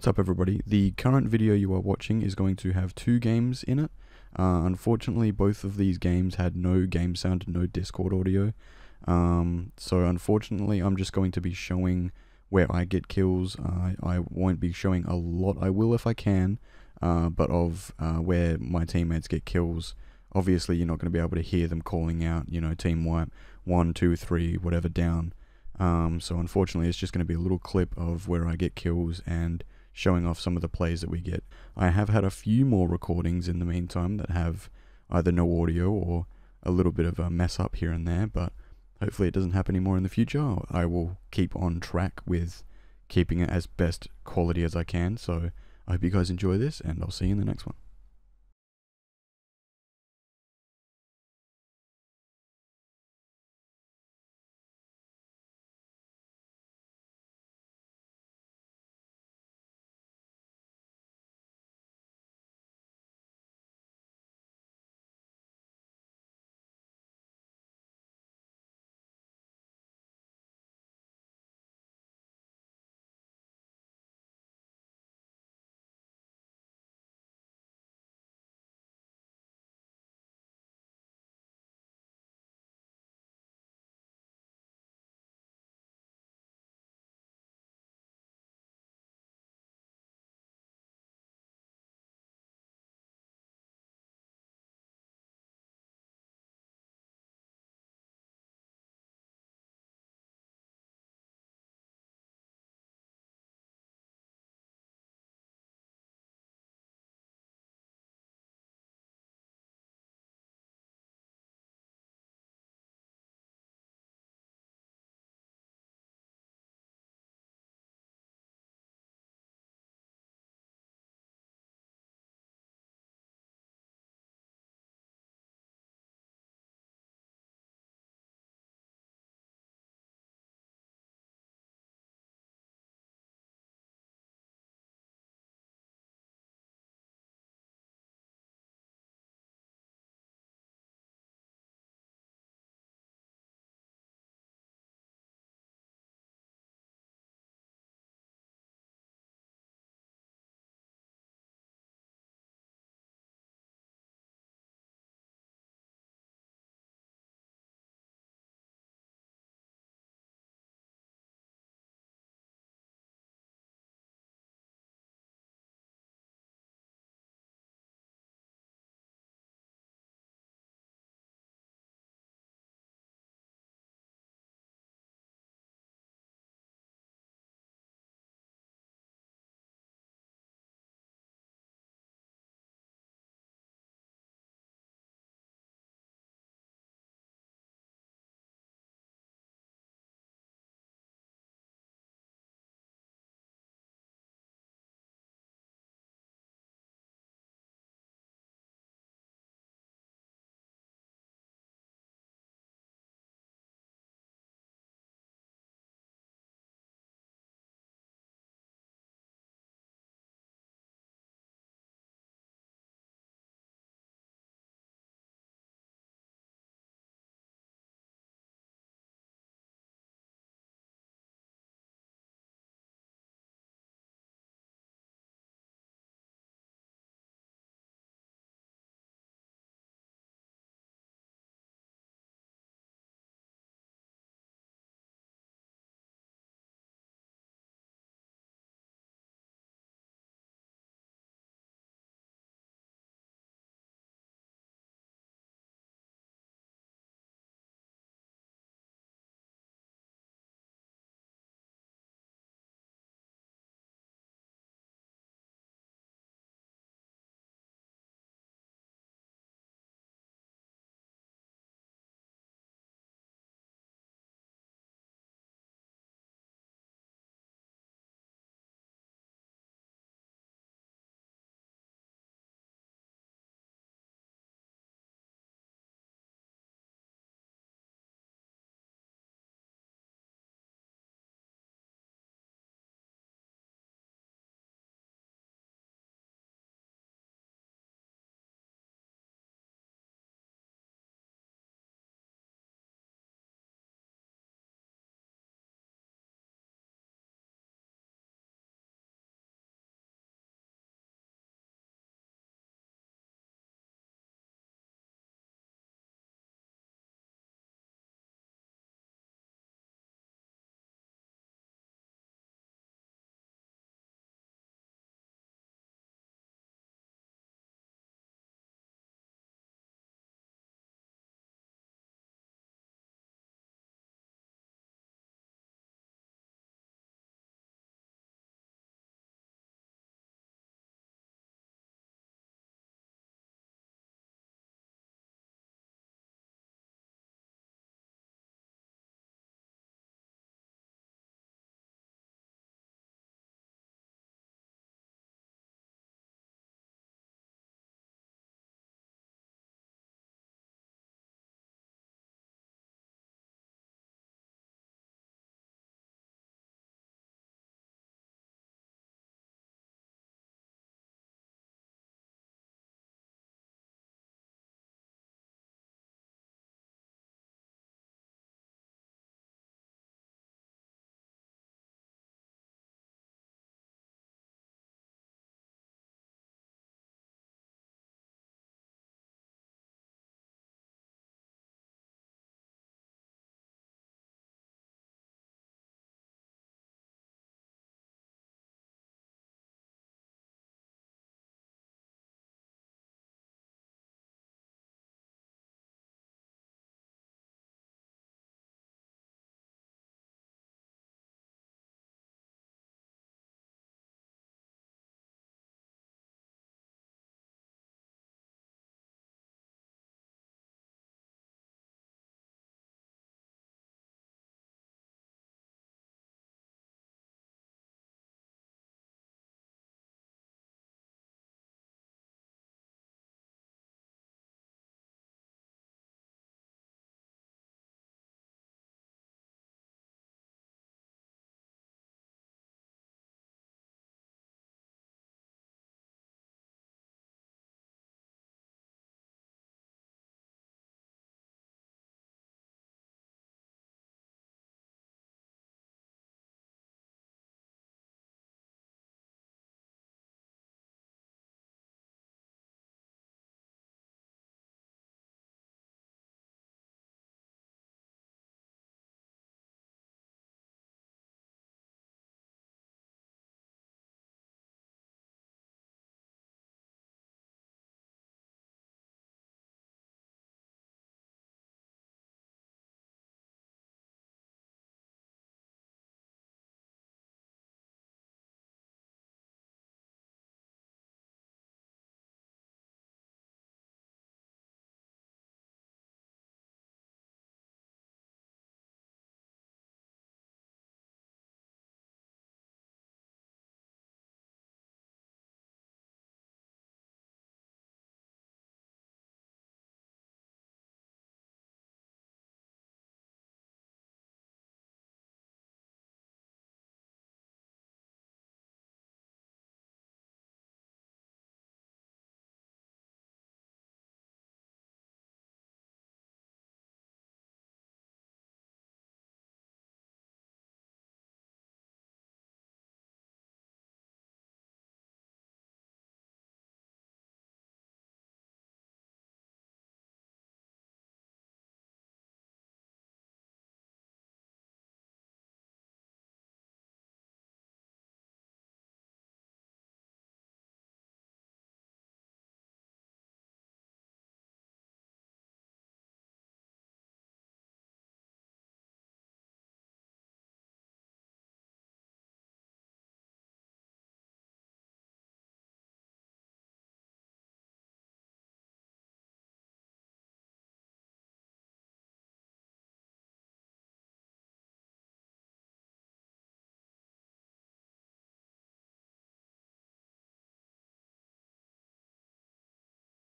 What's up everybody? The current video you are watching is going to have two games in it. Unfortunately both of these games had no game sound and no Discord audio. So unfortunately I'm just going to be showing where I get kills. I won't be showing a lot. I will if I can, but of where my teammates get kills. Obviously you're not going to be able to hear them calling out, you know, team wipe, 1, 2, 3, whatever down. So unfortunately it's just going to be a little clip of where I get kills and showing off some of the plays that we get. I have had a few more recordings in the meantime that have either no audio or a little bit of a mess up here and there, but hopefully it doesn't happen anymore in the future. I will keep on track with keeping it as best quality as I can, so I hope you guys enjoy this and I'll see you in the next one.